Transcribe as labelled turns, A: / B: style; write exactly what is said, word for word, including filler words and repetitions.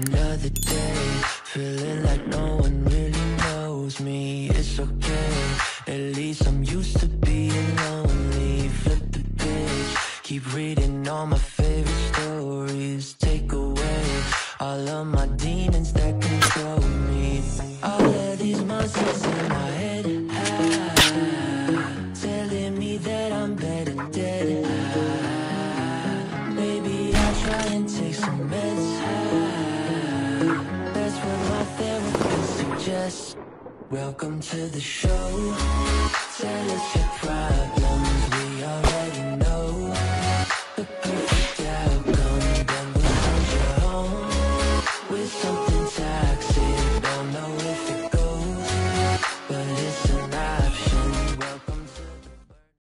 A: Another day, feeling like no one really knows me. It's okay, at least I'm used to being lonely. Flip the page, keep reading all my favorite stories. Take away all of my demons that control me. All of these monsters in my head ah, telling me that I'm better dead. ah, Maybe I'll try and take some meds. ah, That's what my therapist suggests. Welcome to the show. Tell us your problems.